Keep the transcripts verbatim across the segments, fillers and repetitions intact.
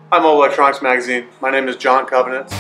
Hi, Mobile Electronics Magazine. My name is John Covenant.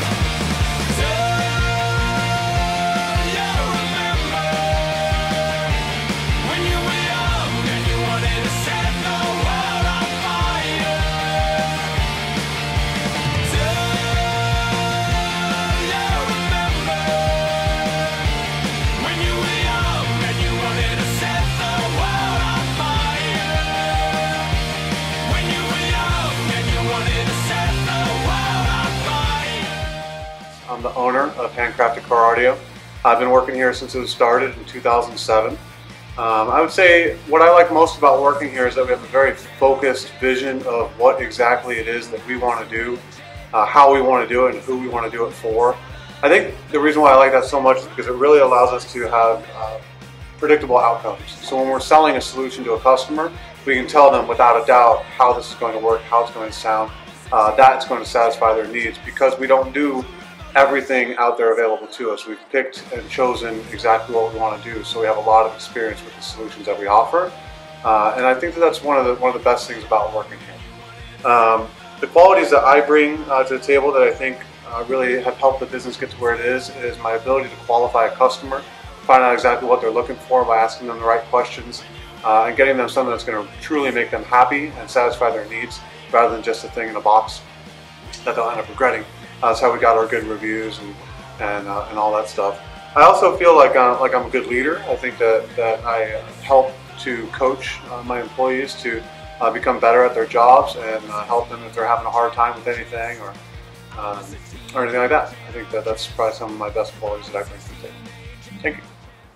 I'm the owner of Handcrafted Car Audio. I've been working here since it was started in two thousand seven. Um, I would say what I like most about working here is that we have a very focused vision of what exactly it is that we want to do, uh, how we want to do it, and who we want to do it for. I think the reason why I like that so much is because it really allows us to have uh, predictable outcomes. So when we're selling a solution to a customer, we can tell them without a doubt how this is going to work, how it's going to sound, uh, that's going to satisfy their needs, because we don't do everything out there available to us. We've picked and chosen exactly what we want to do, so we have a lot of experience with the solutions that we offer, uh, and I think that that's one of the one of the best things about working here. Um, the qualities that I bring uh, to the table that I think uh, really have helped the business get to where it is is my ability to qualify a customer, find out exactly what they're looking for by asking them the right questions, uh, and getting them something that's going to truly make them happy and satisfy their needs, rather than just a thing in a box that they'll end up regretting. Uh, that's how we got our good reviews and and, uh, and all that stuff. I also feel like uh, like I'm a good leader. I think that that I help to coach uh, my employees to uh, become better at their jobs, and uh, help them if they're having a hard time with anything or um, or anything like that. I think that that's probably some of my best qualities that I bring to the table. Thank you.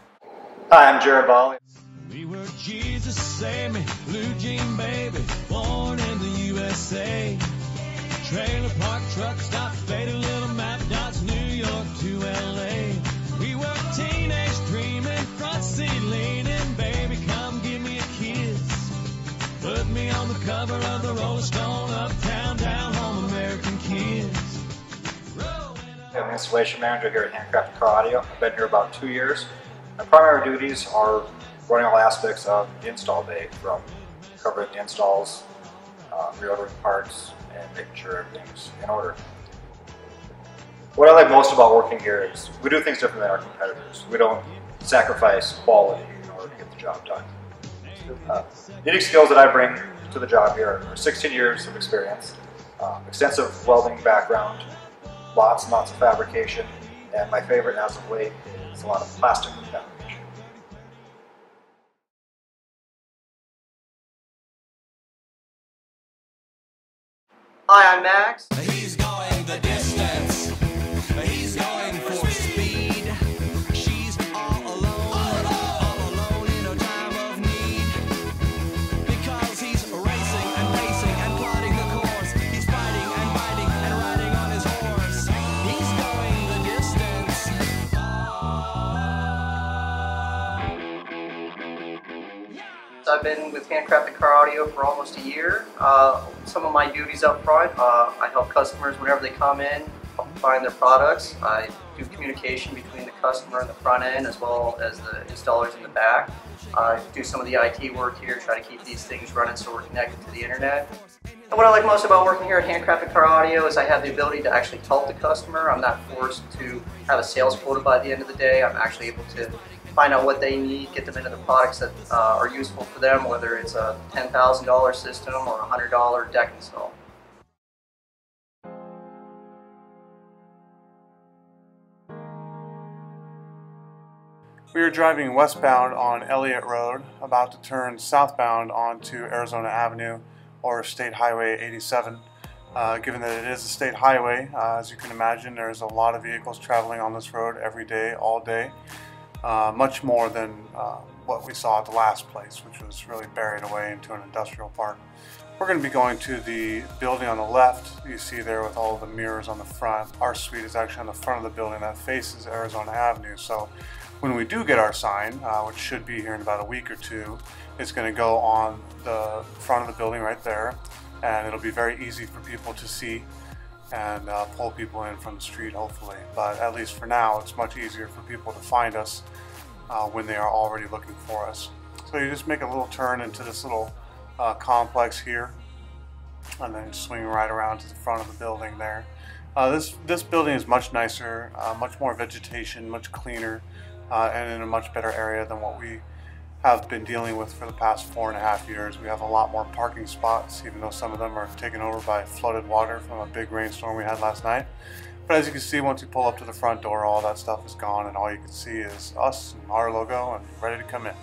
Hi, I'm Jared Ball. We were Jesus, save me, blue jean baby, born in the U S A. Trailer park truck stop, faded little map dots, New York to L A. We were teenage dreaming, front seat leaning, baby come give me a kiss. Put me on the cover of the Rolling Stone, uptown, down home, American kids. I'm the installation manager here at Handcrafted Car Audio. I've been here about two years. My primary duties are running all aspects of the install day, from covering the installs, uh, reordering parts, and making sure everything's in order. What I like most about working here is we do things different than our competitors. We don't sacrifice quality in order to get the job done. Uh, unique skills that I bring to the job here are sixteen years of experience, uh, extensive welding background, lots and lots of fabrication, and my favorite as of late is a lot of plastic fabrication. Hi, I'm Max. He's going the distance. He's going for speed. She's all alone, all alone in a time of need. Because he's racing and pacing and plotting the course. He's fighting and fighting and riding on his horse. He's going the distance. I've been with Handcrafted Car Audio for almost a year. Uh, some of my duties up front, uh, I help customers whenever they come in, help find their products. I do communication between the customer and the front end, as well as the installers in the back. I do some of the I T work here, try to keep these things running so we're connected to the internet. And what I like most about working here at Handcrafted Car Audio is I have the ability to actually help the customer. I'm not forced to have a sales quota by the end of the day. I'm actually able to find out what they need, get them into the products that uh, are useful for them, whether it's a ten thousand dollar system or a one hundred dollar deck install. We are driving westbound on Elliott Road, about to turn southbound onto Arizona Avenue or State Highway eighty-seven. Uh, given that it is a state highway, uh, as you can imagine, there's a lot of vehicles traveling on this road every day, all day. Uh, much more than uh, what we saw at the last place, which was really buried away into an industrial park. We're going to be going to the building on the left. You see there with all the mirrors on the front. Our suite is actually on the front of the building that faces Arizona Avenue. So when we do get our sign, uh, which should be here in about a week or two, it's going to go on the front of the building right there, and it'll be very easy for people to see and uh, pull people in from the street, hopefully. But at least for now, it's much easier for people to find us uh, when they are already looking for us. So you just make a little turn into this little uh, complex here, and then swing right around to the front of the building there. Uh, this, this building is much nicer, uh, much more vegetation, much cleaner, uh, and in a much better area than what we have been dealing with for the past four and a half years. We have a lot more parking spots, even though some of them are taken over by flooded water from a big rainstorm we had last night. But as you can see, once you pull up to the front door, all that stuff is gone, and all you can see is us and our logo and ready to come in.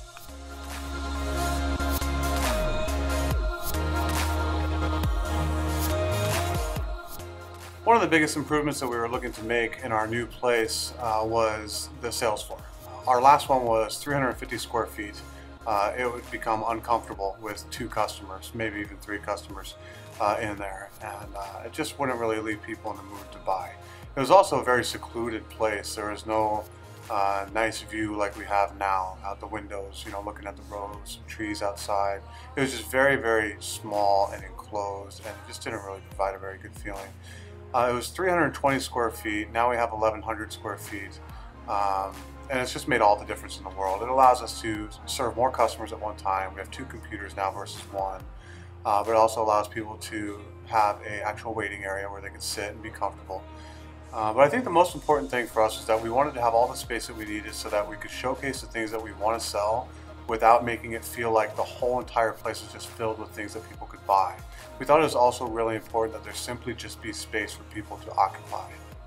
One of the biggest improvements that we were looking to make in our new place uh, was the sales floor. Our last one was three hundred fifty square feet. Uh, it would become uncomfortable with two customers, maybe even three customers uh, in there, and uh, it just wouldn't really leave people in the mood to buy. It was also a very secluded place. There was no uh, nice view like we have now out the windows, you know, looking at the roads, trees outside. It was just very, very small and enclosed, and it just didn't really provide a very good feeling. Uh, it was three hundred twenty square feet. Now we have eleven hundred square feet. Um, and it's just made all the difference in the world. It allows us to serve more customers at one time. We have two computers now versus one. Uh, but it also allows people to have an actual waiting area where they can sit and be comfortable. Uh, but I think the most important thing for us is that we wanted to have all the space that we needed so that we could showcase the things that we want to sell without making it feel like the whole entire place is just filled with things that people could buy. We thought it was also really important that there simply just be space for people to occupy.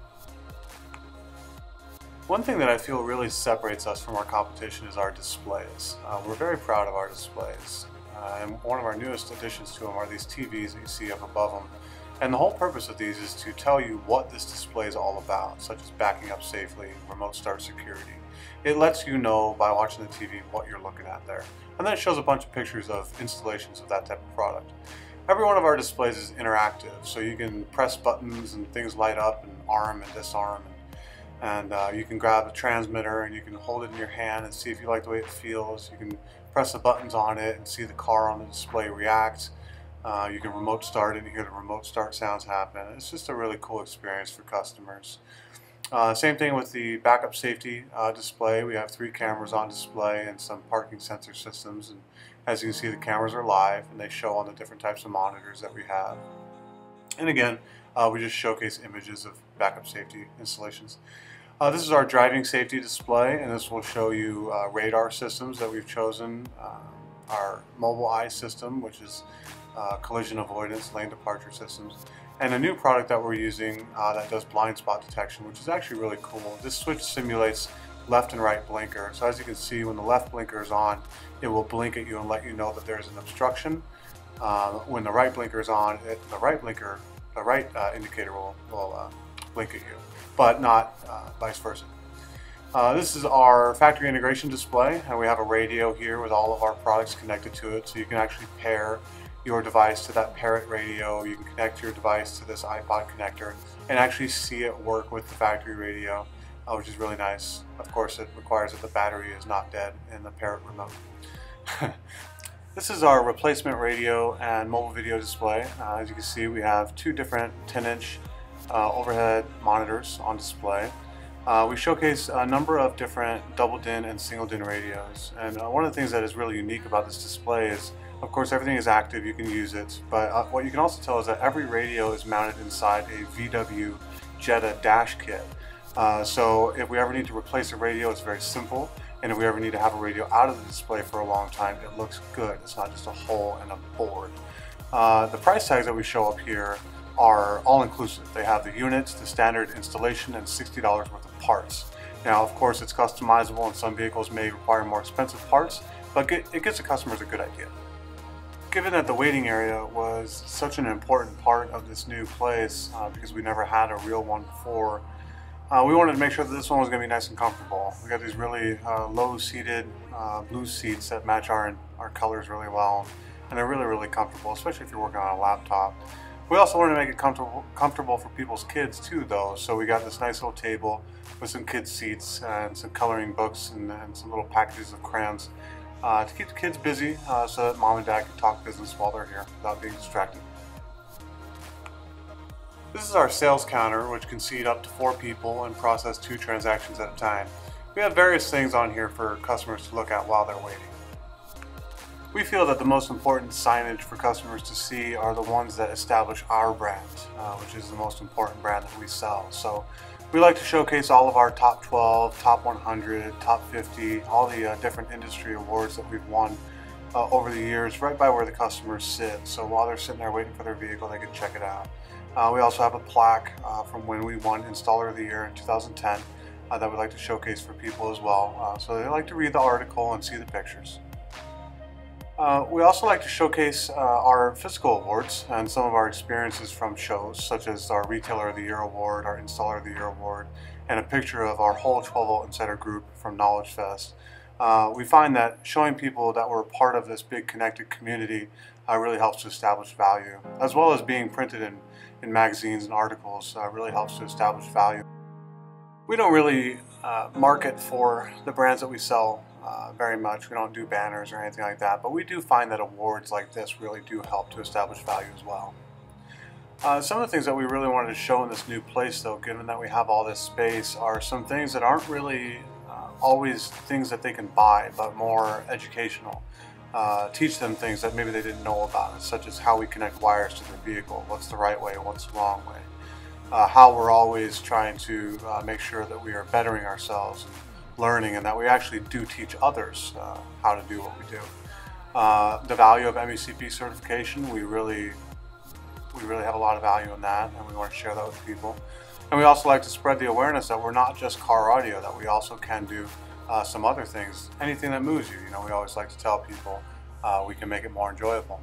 One thing that I feel really separates us from our competition is our displays. Uh, we're very proud of our displays. Uh, and one of our newest additions to them are these T Vs that you see up above them. And the whole purpose of these is to tell you what this display is all about, such as backing up safely, remote start security. It lets you know by watching the T V what you're looking at there. And then it shows a bunch of pictures of installations of that type of product. Every one of our displays is interactive, so you can press buttons and things light up and arm and disarm. And uh, you can grab a transmitter and you can hold it in your hand and see if you like the way it feels. You can press the buttons on it and see the car on the display react. Uh, you can remote start it and hear the remote start sounds happen. It's just a really cool experience for customers. Uh, same thing with the backup safety uh, display. We have three cameras on display and some parking sensor systems. And as you can see, the cameras are live and they show on the different types of monitors that we have. And again, uh, we just showcase images of backup safety installations. Uh, this is our driving safety display, and this will show you uh, radar systems that we've chosen, uh, our mobile eye system, which is uh, collision avoidance, lane departure systems, and a new product that we're using uh, that does blind spot detection, which is actually really cool. This switch simulates left and right blinker. So as you can see, when the left blinker is on, it will blink at you and let you know that there's an obstruction. Uh, when the right blinker is on, it, the right blinker, the right uh, indicator will, will uh, blink at you, but not uh, vice versa. Uh, this is our factory integration display, and we have a radio here with all of our products connected to it, so you can actually pair your device to that Parrot radio. You can connect your device to this iPod connector and actually see it work with the factory radio, uh, which is really nice. Of course, it requires that the battery is not dead in the Parrot remote. This is our replacement radio and mobile video display. Uh, as you can see, we have two different ten inch uh, overhead monitors on display. Uh, we showcase a number of different double D I N and single D I N radios, and uh, one of the things that is really unique about this display is, of course, everything is active, you can use it, but uh, what you can also tell is that every radio is mounted inside a V W Jetta dash kit. Uh, so if we ever need to replace a radio, it's very simple, and if we ever need to have a radio out of the display for a long time, it looks good. It's not just a hole in a board. Uh, the price tags that we show up here are all-inclusive. They have the units, the standard installation, and sixty dollars worth of parts. Now, of course, it's customizable, and some vehicles may require more expensive parts, but it gives the customers a good idea. Given that the waiting area was such an important part of this new place, uh, because we never had a real one before, uh, we wanted to make sure that this one was going to be nice and comfortable. We got these really uh, low-seated uh, blue seats that match our, our colors really well, and they're really, really comfortable, especially if you're working on a laptop. We also wanted to make it comfortable, comfortable for people's kids too, though, so we got this nice little table with some kids' seats and some coloring books and, and some little packages of crayons uh, to keep the kids busy uh, so that mom and dad can talk business while they're here without being distracted. This is our sales counter, which can seat up to four people and process two transactions at a time. We have various things on here for customers to look at while they're waiting. We feel that the most important signage for customers to see are the ones that establish our brand, uh, which is the most important brand that we sell. So we like to showcase all of our top twelve, top one hundred, top fifty, all the uh, different industry awards that we've won uh, over the years, right by where the customers sit. So while they're sitting there waiting for their vehicle, they can check it out. Uh, we also have a plaque uh, from when we won Installer of the Year in two thousand ten uh, that we'd like to showcase for people as well. Uh, so they like to read the article and see the pictures. Uh, we also like to showcase uh, our physical awards and some of our experiences from shows, such as our Retailer of the Year Award, our Installer of the Year Award, and a picture of our whole twelve volt Insider group from Knowledge Fest. Uh, we find that showing people that we're part of this big connected community uh, really helps to establish value, as well as being printed in, in magazines and articles uh, really helps to establish value. We don't really uh, market for the brands that we sell Uh, very much. We don't do banners or anything like that, but we do find that awards like this really do help to establish value as well. Uh, some of the things that we really wanted to show in this new place, though, given that we have all this space, are some things that aren't really uh, always things that they can buy, but more educational. Uh, teach them things that maybe they didn't know about, such as how we connect wires to their vehicle, what's the right way, what's the wrong way, uh, how we're always trying to uh, make sure that we are bettering ourselves, learning, and that we actually do teach others uh, how to do what we do. Uh, the value of M E C P certification, we really we really have a lot of value in that, and we want to share that with people. And we also like to spread the awareness that we're not just car audio, that we also can do uh, some other things, anything that moves you. You know, we always like to tell people uh, we can make it more enjoyable.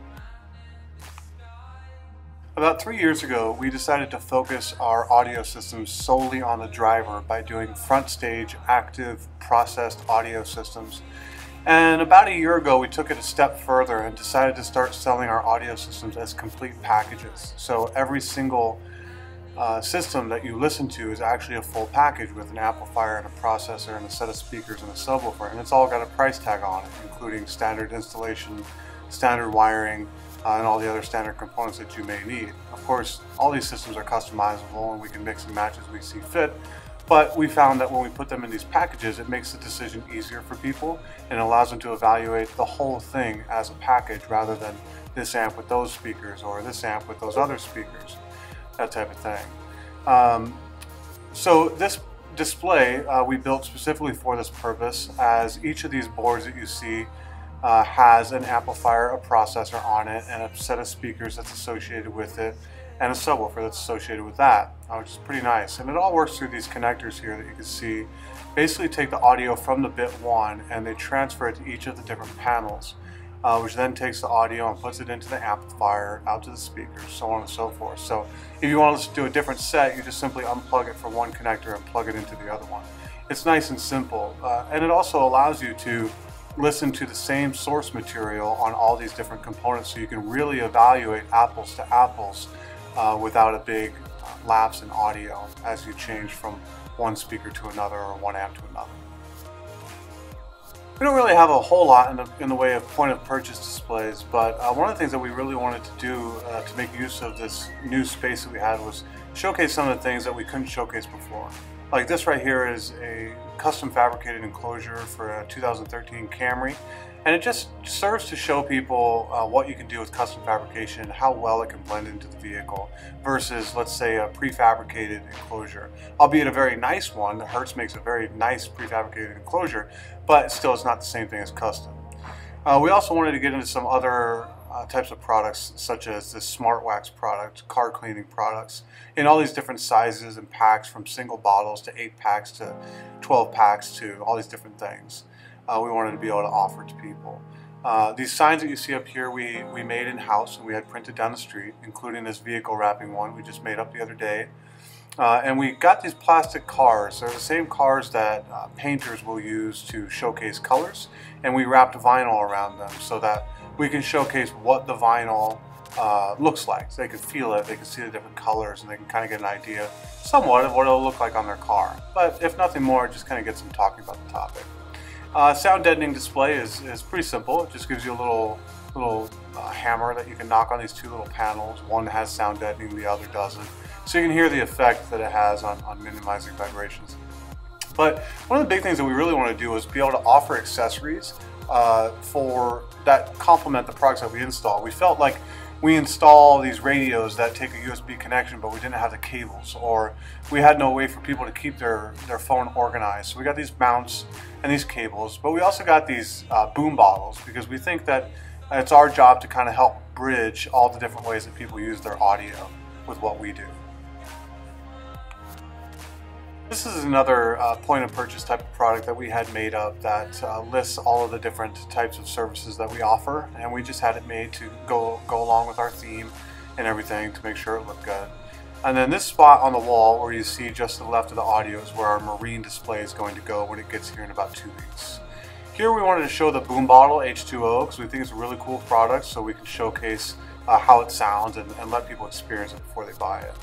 About three years ago, we decided to focus our audio systems solely on the driver by doing front stage active processed audio systems. And about a year ago, we took it a step further and decided to start selling our audio systems as complete packages. So every single uh, system that you listen to is actually a full package with an amplifier and a processor and a set of speakers and a subwoofer. And it's all got a price tag on it, including standard installation, standard wiring, Uh, and all the other standard components that you may need. Of course, all these systems are customizable and we can mix and match as we see fit, but we found that when we put them in these packages, it makes the decision easier for people and allows them to evaluate the whole thing as a package rather than this amp with those speakers or this amp with those other speakers, that type of thing. Um, so this display uh, we built specifically for this purpose, as each of these boards that you see Uh, has an amplifier, a processor on it, and a set of speakers that's associated with it, and a subwoofer that's associated with that, uh, which is pretty nice. And it all works through these connectors here that you can see. Basically take the audio from the bit one and they transfer it to each of the different panels, uh, which then takes the audio and puts it into the amplifier, out to the speakers, so on and so forth. So if you want to do a different set, you just simply unplug it from one connector and plug it into the other one. It's nice and simple, uh, and it also allows you to listen to the same source material on all these different components, so you can really evaluate apples to apples uh, without a big uh, lapse in audio as you change from one speaker to another or one amp to another. We don't really have a whole lot in the, in the way of point of purchase displays, but uh, one of the things that we really wanted to do uh, to make use of this new space that we had was showcase some of the things that we couldn't showcase before. Like this right here is a custom fabricated enclosure for a two thousand thirteen Camry, and it just serves to show people uh, what you can do with custom fabrication and how well it can blend into the vehicle versus, let's say, a prefabricated enclosure. Albeit a very nice one, Hertz makes a very nice prefabricated enclosure, but still it's not the same thing as custom. Uh, we also wanted to get into some other Uh, types of products, such as this Smart Wax product, car cleaning products, in all these different sizes and packs, from single bottles to eight packs to twelve packs to all these different things. Uh, we wanted to be able to offer to people. Uh, these signs that you see up here, we, we made in-house and we had printed down the street, including this vehicle wrapping one we just made up the other day. Uh, and we got these plastic cars. They're the same cars that uh, painters will use to showcase colors, and we wrapped vinyl around them so that we can showcase what the vinyl uh, looks like. So they can feel it, they can see the different colors, and they can kind of get an idea somewhat of what it'll look like on their car. But if nothing more, it just kind of gets them talking about the topic. Uh, sound deadening display is, is pretty simple. It just gives you a little, little uh, hammer that you can knock on these two little panels. One has sound deadening, the other doesn't. So you can hear the effect that it has on, on minimizing vibrations. But one of the big things that we really want to do is be able to offer accessories uh, for that complement the products that we install. We felt like we install these radios that take a U S B connection, but we didn't have the cables, or we had no way for people to keep their, their phone organized. So we got these mounts and these cables, but we also got these uh, boom bottles, because we think that it's our job to kind of help bridge all the different ways that people use their audio with what we do. This is another uh, point of purchase type of product that we had made up that uh, lists all of the different types of services that we offer, and we just had it made to go go along with our theme and everything to make sure it looked good. And then this spot on the wall where you see just to the left of the audio is where our marine display is going to go when it gets here in about two weeks. Here we wanted to show the boom bottle H two O because we think it's a really cool product, so we can showcase uh, how it sounds and, and let people experience it before they buy it.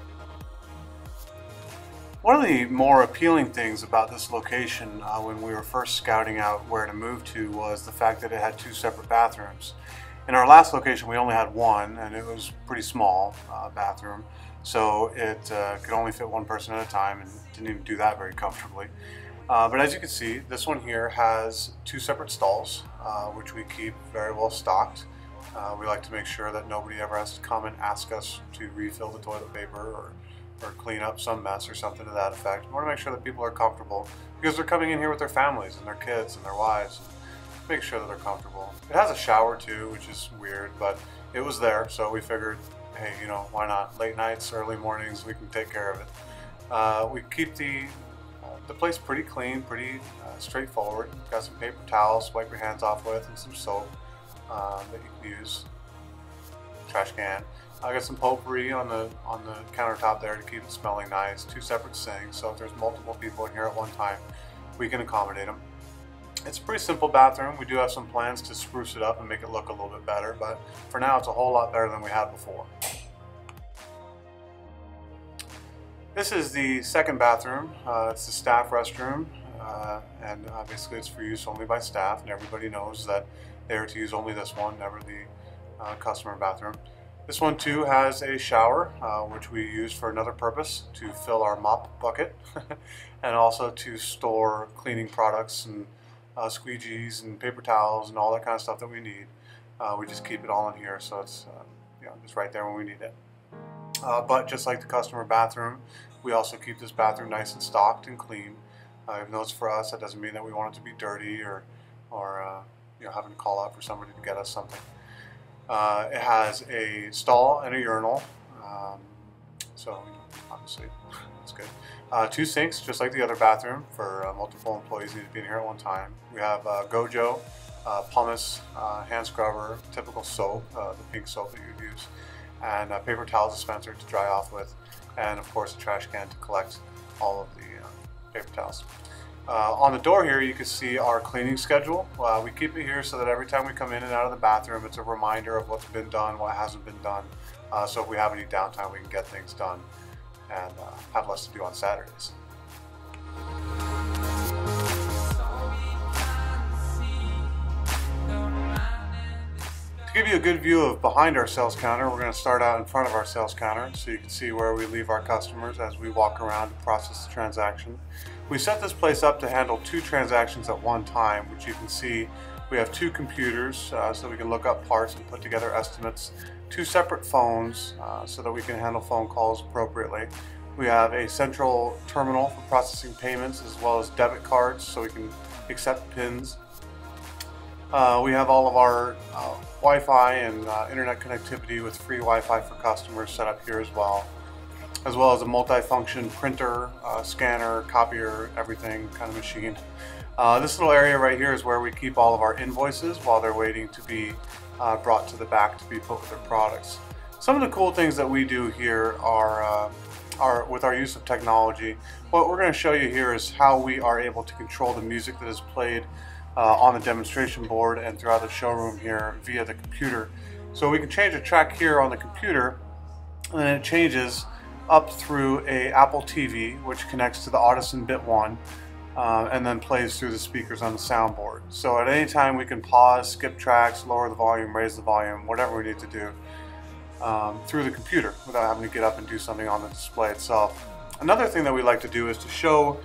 One of the more appealing things about this location uh, when we were first scouting out where to move to was the fact that it had two separate bathrooms. In our last location we only had one, and it was a pretty small uh, bathroom, so it uh, could only fit one person at a time and didn't even do that very comfortably. Uh, but as you can see, this one here has two separate stalls, uh, which we keep very well stocked. Uh, we like to make sure that nobody ever has to come and ask us to refill the toilet paper or or clean up some mess or something to that effect. We want to make sure that people are comfortable because they're coming in here with their families and their kids and their wives. And make sure that they're comfortable. It has a shower too, which is weird, but it was there, so we figured, hey, you know, why not? Late nights, early mornings, we can take care of it. Uh, we keep the uh, the place pretty clean, pretty uh, straightforward. We've got some paper towels to wipe your hands off with and some soap uh, that you can use. Trash can. I got some potpourri on the on the countertop there to keep it smelling nice. Two separate sinks, so if there's multiple people in here at one time, we can accommodate them. It's a pretty simple bathroom. We do have some plans to spruce it up and make it look a little bit better, but for now it's a whole lot better than we had before. This is the second bathroom. Uh, it's the staff restroom, uh, and obviously it's for use only by staff, and everybody knows that they are to use only this one, never the uh, customer bathroom. This one too has a shower, uh, which we use for another purpose, to fill our mop bucket and also to store cleaning products and uh, squeegees and paper towels and all that kind of stuff that we need. Uh, we just keep it all in here, so it's uh, you know, just right there when we need it. Uh, but just like the customer bathroom, we also keep this bathroom nice and stocked and clean. Uh, even though it's for us, that doesn't mean that we want it to be dirty or, or uh, you know, having to call out for somebody to get us something. Uh, it has a stall and a urinal, um, so obviously that's good. Uh, two sinks, just like the other bathroom, for uh, multiple employees need to be in here at one time. We have uh, Gojo, uh, pumice, uh, hand scrubber, typical soap, uh, the pink soap that you'd use, and a paper towel dispenser to dry off with, and of course a trash can to collect all of the uh, paper towels. Uh, on the door here you can see our cleaning schedule. Uh, we keep it here so that every time we come in and out of the bathroom it's a reminder of what's been done, what hasn't been done. Uh, so if we have any downtime we can get things done and uh, have less to do on Saturdays. To give you a good view of behind our sales counter, we're going to start out in front of our sales counter so you can see where we leave our customers as we walk around and process the transaction. We set this place up to handle two transactions at one time, which you can see we have two computers uh, so we can look up parts and put together estimates, two separate phones uh, so that we can handle phone calls appropriately. We have a central terminal for processing payments as well as debit cards so we can accept PINs. Uh, we have all of our uh, Wi-Fi and uh, internet connectivity with free Wi-Fi for customers set up here as well, as well as a multi-function printer, uh, scanner, copier, everything kind of machine. Uh, this little area right here is where we keep all of our invoices while they're waiting to be uh, brought to the back to be put with their products. Some of the cool things that we do here are, uh, are with our use of technology. What we're going to show you here is how we are able to control the music that is played uh, on the demonstration board and throughout the showroom here via the computer. So we can change a track here on the computer, and then it changes up through a Apple T V, which connects to the Audison Bit one, uh, and then plays through the speakers on the soundboard. So at any time we can pause, skip tracks, lower the volume, raise the volume, whatever we need to do um, through the computer without having to get up and do something on the display itself. Another thing that we like to do is to show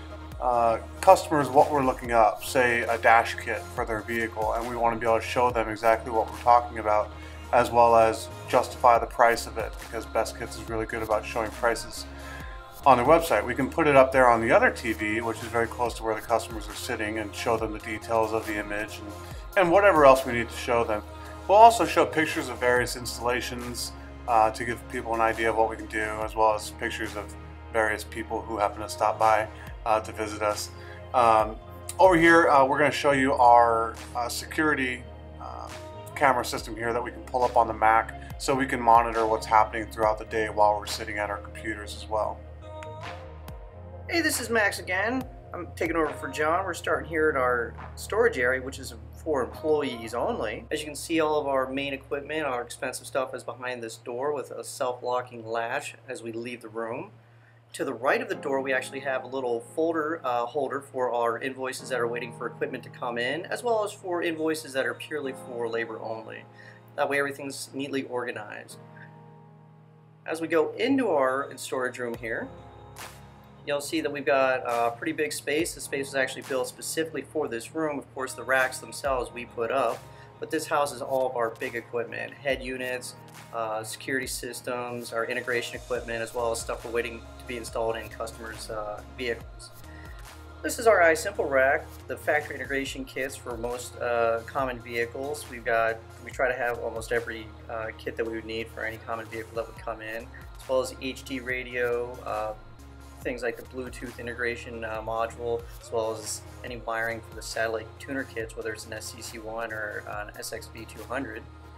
uh, customers what we're looking up, say a dash kit for their vehicle, and we want to be able to show them exactly what we're talking about, as well as justify the price of it, because Best Kits is really good about showing prices on their website. We can put it up there on the other T V, which is very close to where the customers are sitting, and show them the details of the image and, and whatever else we need to show them. We'll also show pictures of various installations uh, to give people an idea of what we can do, as well as pictures of various people who happen to stop by uh, to visit us. Um, over here, uh, we're going to show you our uh, security uh, camera system here that we can pull up on the Mac, so we can monitor what's happening throughout the day while we're sitting at our computers as well. Hey, this is Max again. I'm taking over for John. We're starting here at our storage area, which is for employees only. As you can see, all of our main equipment, our expensive stuff, is behind this door with a self-locking latch as we leave the room. To the right of the door, we actually have a little folder uh, holder for our invoices that are waiting for equipment to come in, as well as for invoices that are purely for labor only. That way everything's neatly organized. As we go into our storage room here, you'll see that we've got a pretty big space. The space was actually built specifically for this room. Of course, the racks themselves we put up, but this houses all of our big equipment, head units, uh, security systems, our integration equipment, as well as stuff we're waiting to be installed in customers' uh, vehicles. This is our iSimple rack, the factory integration kits for most uh, common vehicles. We've got, we try to have almost every uh, kit that we would need for any common vehicle that would come in, as well as H D radio, uh, things like the Bluetooth integration uh, module, as well as any wiring for the satellite tuner kits, whether it's an S C C one or an S X B two hundred.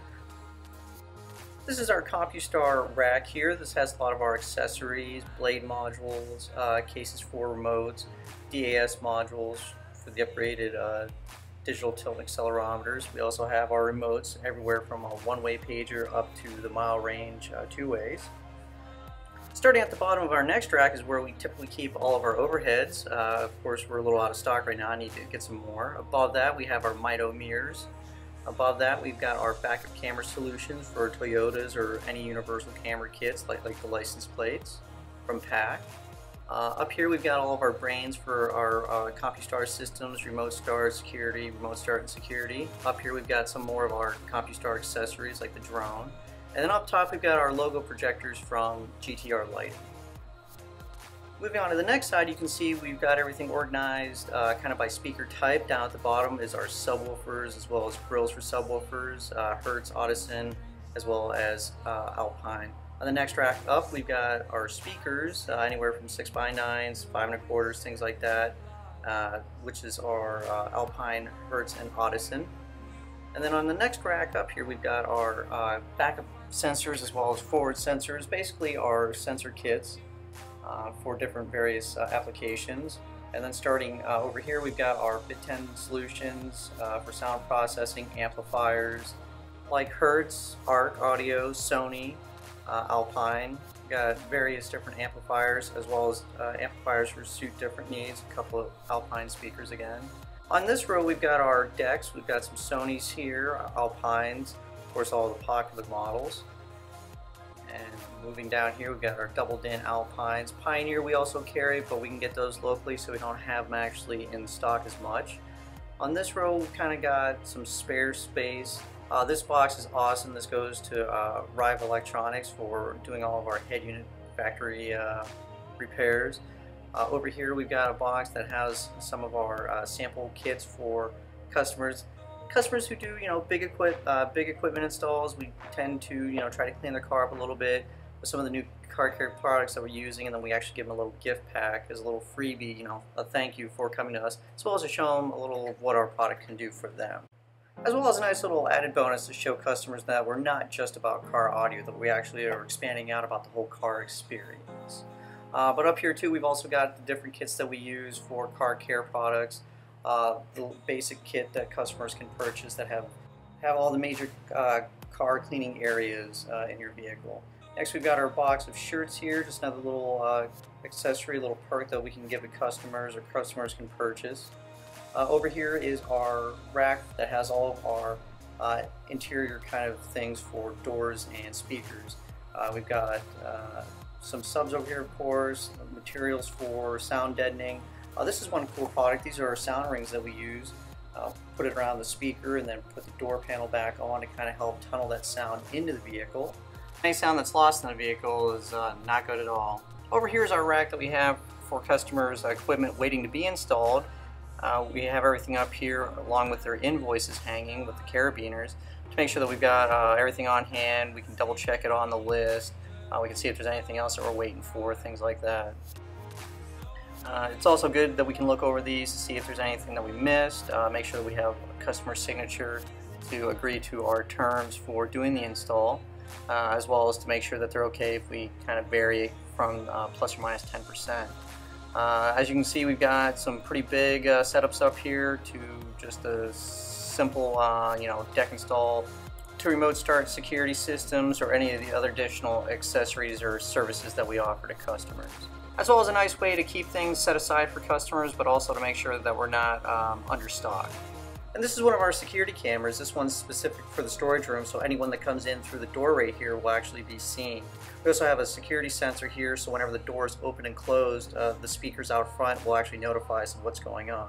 This is our CompuStar rack here. This has a lot of our accessories, blade modules, uh, cases for remotes, D A S modules for the upgraded uh, digital tilt accelerometers. We also have our remotes everywhere from a one-way pager up to the mile range uh, two ways. Starting at the bottom of our next rack is where we typically keep all of our overheads. Uh, of course, we're a little out of stock right now. I need to get some more. Above that, we have our Mito mirrors. Above that, we've got our backup camera solutions for Toyotas or any universal camera kits, like, like the license plates from Pack. Uh, up here, we've got all of our brains for our uh, CompuStar systems, remote start, security, remote start, and security. Up here, we've got some more of our CompuStar accessories, like the drone. And then up top, we've got our logo projectors from G T R Lighting. Moving on to the next side, you can see we've got everything organized uh, kind of by speaker type. Down at the bottom is our subwoofers, as well as grills for subwoofers, uh, Hertz, Audison, as well as uh, Alpine. On the next rack up, we've got our speakers, uh, anywhere from six by nines, five and a quarters, things like that, uh, which is our uh, Alpine, Hertz, and Audison. And then on the next rack up here, we've got our uh, backup sensors as well as forward sensors, basically our sensor kits uh, for different various uh, applications. And then starting uh, over here, we've got our bit ten solutions uh, for sound processing, amplifiers, like Hertz, Arc Audio, Sony, uh, Alpine. We've got various different amplifiers, as well as uh, amplifiers for suit different needs, a couple of Alpine speakers again. On this row, we've got our decks. We've got some Sonys here, Alpines, of course all the popular models. And moving down here, we've got our double din Alpines. Pioneer we also carry, but we can get those locally, so we don't have them actually in stock as much. On this row, we've kind of got some spare space. Uh, this box is awesome. This goes to uh, Rive Electronics for doing all of our head unit factory uh, repairs. Uh, over here we've got a box that has some of our uh, sample kits for customers. Customers who do, you know, big equip, uh, big equipment installs. We tend to, you know, try to clean their car up a little bit with some of the new car care products that we're using, and then we actually give them a little gift pack as a little freebie, you know, a thank you for coming to us, as well as to show them a little of what our product can do for them. As well as a nice little added bonus to show customers that we're not just about car audio, that we actually are expanding out about the whole car experience. Uh, but up here too, we've also got the different kits that we use for car care products. Uh, the basic kit that customers can purchase that have have all the major uh, car cleaning areas uh, in your vehicle. Next, we've got our box of shirts here, just another little uh, accessory, little perk that we can give to customers or customers can purchase. Uh, over here is our rack that has all of our uh, interior kind of things for doors and speakers. Uh, we've got uh, some subs over here, of course, materials for sound deadening, Uh, this is one cool product. These are our sound rings that we use. Uh, put it around the speaker and then put the door panel back on to kind of help tunnel that sound into the vehicle. Any sound that's lost in the vehicle is uh, not good at all. Over here is our rack that we have for customers' equipment waiting to be installed. Uh, we have everything up here along with their invoices hanging with the carabiners to make sure that we've got uh, everything on hand. We can double check it on the list. Uh, we can see if there's anything else that we're waiting for, things like that. Uh, it's also good that we can look over these to see if there's anything that we missed, uh, make sure that we have a customer signature to agree to our terms for doing the install, uh, as well as to make sure that they're okay if we kind of vary from uh, plus or minus ten percent. Uh, as you can see, we've got some pretty big uh, setups up here, to just a simple uh, you know, deck install, to remote start security systems, or any of the other additional accessories or services that we offer to customers. As well as a nice way to keep things set aside for customers, but also to make sure that we're not um, understocked. And this is one of our security cameras. This one's specific for the storage room, so anyone that comes in through the door right here will actually be seen. We also have a security sensor here, so whenever the door is open and closed, uh, the speakers out front will actually notify us of what's going on.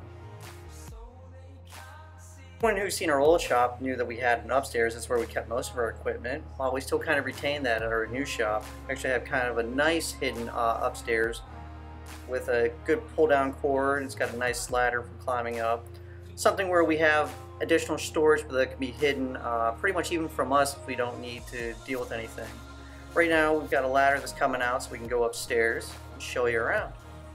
Anyone who's seen our old shop knew that we had an upstairs. That's where we kept most of our equipment. While we still kind of retain that at our new shop, we actually have kind of a nice hidden uh, upstairs with a good pull-down cord. It's got a nice ladder for climbing up. Something where we have additional storage that can be hidden uh, pretty much even from us if we don't need to deal with anything. Right now we've got a ladder that's coming out so we can go upstairs and show you around.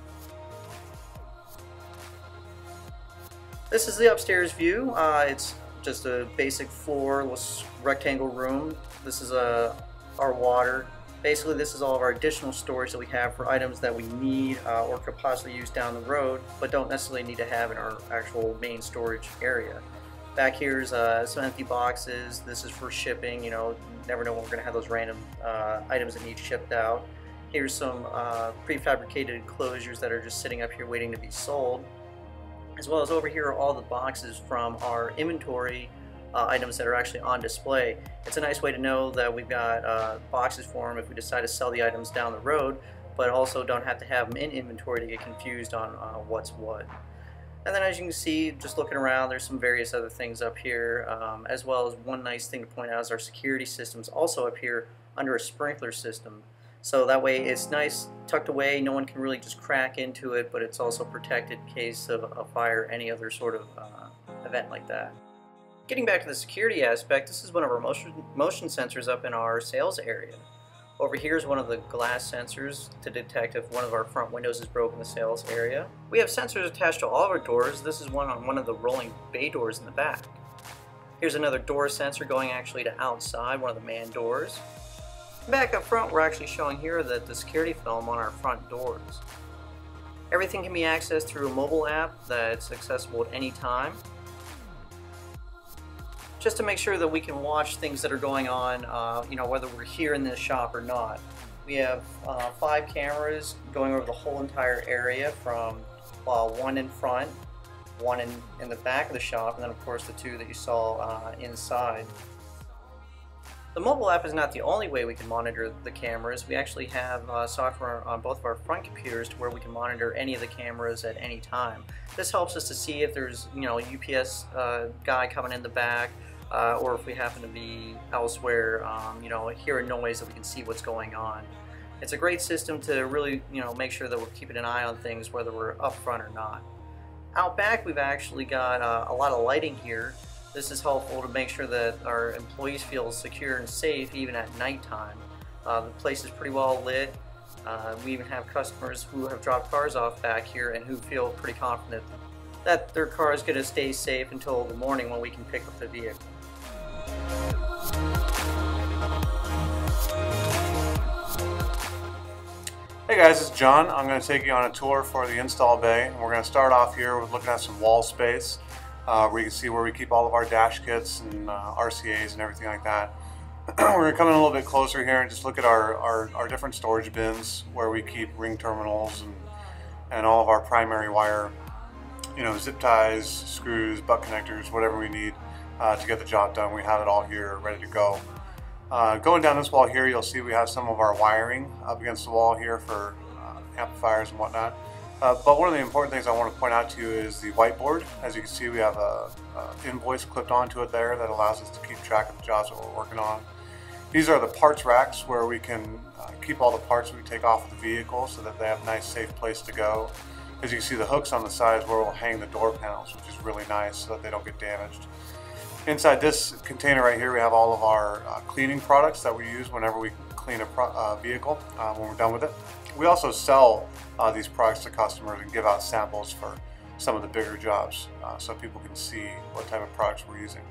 This is the upstairs view. Uh, it's just a basic floorless rectangle room. This is uh, our water. Basically, this is all of our additional storage that we have for items that we need uh, or could possibly use down the road, but don't necessarily need to have in our actual main storage area. Back here's uh, some empty boxes. This is for shipping. You know, you never know when we're going to have those random uh, items that need shipped out. Here's some uh, prefabricated enclosures that are just sitting up here waiting to be sold. As well as over here are all the boxes from our inventory uh, items that are actually on display. It's a nice way to know that we've got uh, boxes for them if we decide to sell the items down the road, but also don't have to have them in inventory to get confused on uh, what's what. And then as you can see, just looking around, there's some various other things up here, um, as well as one nice thing to point out is our security system's also up here under a sprinkler system. So that way it's nice tucked away, no one can really just crack into it, but it's also protected in case of a fire or any other sort of uh, event like that. Getting back to the security aspect, this is one of our motion, motion sensors up in our sales area. Over here is one of the glass sensors to detect if one of our front windows is broken in the sales area. We have sensors attached to all of our doors. This is one on one of the rolling bay doors in the back. Here's another door sensor going actually to outside, one of the man doors. Back up front, we're actually showing here that the security film on our front doors. Everything can be accessed through a mobile app that's accessible at any time. Just to make sure that we can watch things that are going on, uh, you know, whether we're here in this shop or not. We have uh, five cameras going over the whole entire area, from uh, one in front, one in, in the back of the shop, and then of course the two that you saw uh, inside. The mobile app is not the only way we can monitor the cameras. We actually have uh, software on both of our front computers to where we can monitor any of the cameras at any time. This helps us to see if there's, you know, a U P S uh, guy coming in the back, uh, or if we happen to be elsewhere, um, you know, hear a noise that we can see what's going on. It's a great system to really, you know, make sure that we're keeping an eye on things whether we're up front or not. Out back, we've actually got uh, a lot of lighting here. This is helpful to make sure that our employees feel secure and safe even at nighttime. Uh, the place is pretty well lit. Uh, we even have customers who have dropped cars off back here and who feel pretty confident that their car is going to stay safe until the morning when we can pick up the vehicle. Hey guys, it's John. I'm going to take you on a tour for the install bay. We're going to start off here with looking at some wall space. Uh, where you can see where we keep all of our dash kits and uh, R C As and everything like that. We're going to come in a little bit closer here and just look at our, our, our different storage bins where we keep ring terminals and, and all of our primary wire, you know, zip ties, screws, butt connectors, whatever we need uh, to get the job done. We have it all here ready to go. Uh, going down this wall here, you'll see we have some of our wiring up against the wall here for uh, amplifiers and whatnot. Uh, but one of the important things I want to point out to you is the whiteboard. As you can see, we have a, a invoice clipped onto it there that allows us to keep track of the jobs that we're working on. These are the parts racks where we can uh, keep all the parts we take off of the vehicle so that they have a nice safe place to go. As you can see, the hooks on the sides where we'll hang the door panels, which is really nice so that they don't get damaged. Inside this container right here, we have all of our uh, cleaning products that we use whenever we clean a pro uh, vehicle uh, when we're done with it. We also sell uh, these products to customers and give out samples for some of the bigger jobs uh, so people can see what type of products we're using.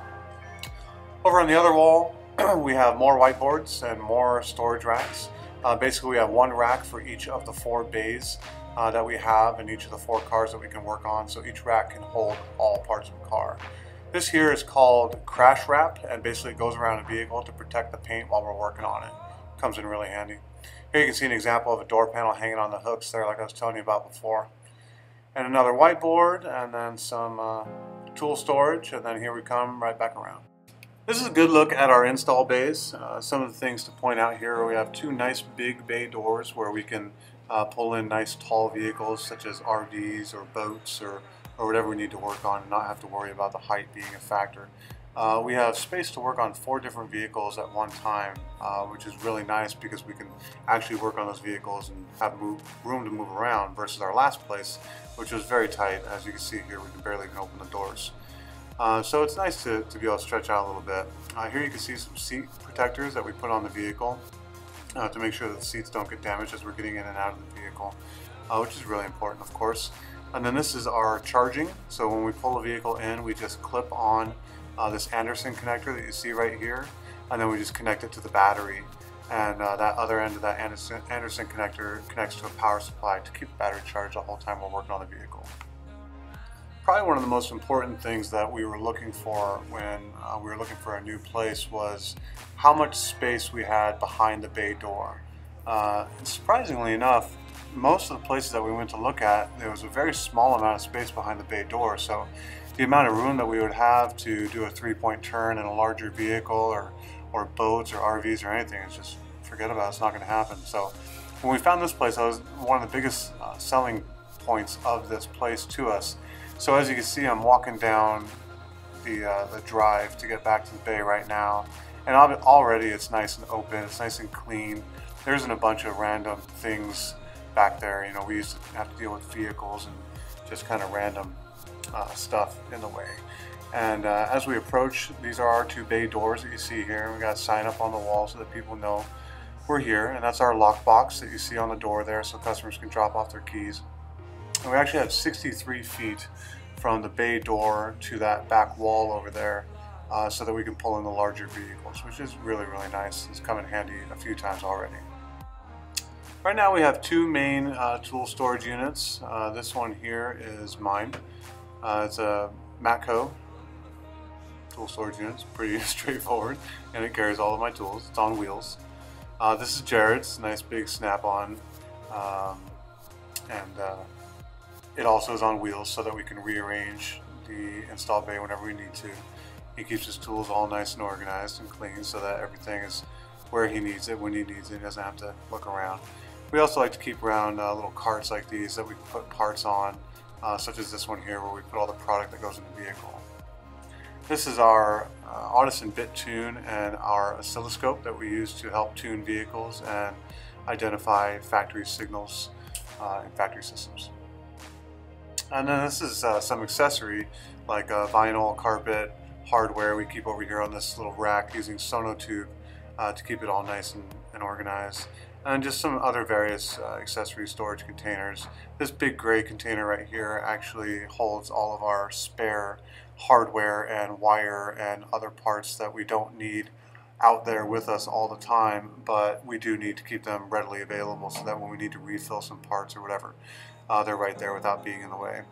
Over on the other wall, we have more whiteboards and more storage racks. Uh, basically, we have one rack for each of the four bays uh, that we have in each of the four cars that we can work on, so each rack can hold all parts of the car. This here is called crash wrap, and basically it goes around a vehicle to protect the paint while we're working on it. Comes in really handy. Here you can see an example of a door panel hanging on the hooks there, like I was telling you about before. And another whiteboard, and then some uh, tool storage, and then here we come right back around. This is a good look at our install bays. Uh, some of the things to point out here, we have two nice big bay doors where we can uh, pull in nice tall vehicles such as R Vs or boats or, or whatever we need to work on and not have to worry about the height being a factor. Uh, we have space to work on four different vehicles at one time, uh, which is really nice because we can actually work on those vehicles and have move, room to move around versus our last place, which was very tight. As you can see here, we can barely even open the doors. Uh, so it's nice to, to be able to stretch out a little bit. Uh, here you can see some seat protectors that we put on the vehicle uh, to make sure that the seats don't get damaged as we're getting in and out of the vehicle, uh, which is really important, of course. And then this is our charging. So when we pull a vehicle in, we just clip on uh, this Anderson connector that you see right here, and then we just connect it to the battery. And uh, that other end of that Anderson, Anderson connector connects to a power supply to keep the battery charged the whole time we're working on the vehicle. Probably one of the most important things that we were looking for when uh, we were looking for a new place was how much space we had behind the bay door. Uh, and surprisingly enough, most of the places that we went to look at, there was a very small amount of space behind the bay door. So the amount of room that we would have to do a three-point turn in a larger vehicle or, or boats or R Vs or anything, it's just forget about it, it's not going to happen. So when we found this place, that was one of the biggest uh, selling points of this place to us. So as you can see, I'm walking down the, uh, the drive to get back to the bay right now, and already it's nice and open, it's nice and clean. There isn't a bunch of random things back there. You know, we used to have to deal with vehicles and just kind of random uh, stuff in the way. And uh, as we approach, these are our two bay doors that you see here. We got a sign up on the wall so that people know we're here, and that's our lock box that you see on the door there so customers can drop off their keys. And we actually have sixty-three feet from the bay door to that back wall over there uh, so that we can pull in the larger vehicles, which is really, really nice. It's come in handy a few times already. Right now we have two main uh, tool storage units. Uh, this one here is mine. Uh, it's a Matco tool storage unit. It's pretty straightforward, and it carries all of my tools. It's on wheels. Uh, this is Jared's, nice big snap-on, um, and uh, it also is on wheels so that we can rearrange the install bay whenever we need to. He keeps his tools all nice and organized and clean so that everything is where he needs it when he needs it. He doesn't have to look around. We also like to keep around uh, little carts like these that we can put parts on, uh, such as this one here where we put all the product that goes in the vehicle. This is our uh, Audison bit tune and our oscilloscope that we use to help tune vehicles and identify factory signals uh, in factory systems. And then this is uh, some accessory like uh, vinyl, carpet, hardware we keep over here on this little rack using sonotube uh, to keep it all nice and, and organized. And just some other various uh, accessory storage containers. This big gray container right here actually holds all of our spare hardware and wire and other parts that we don't need out there with us all the time, but we do need to keep them readily available so that when we need to refill some parts or whatever, uh, they're right there without being in the way.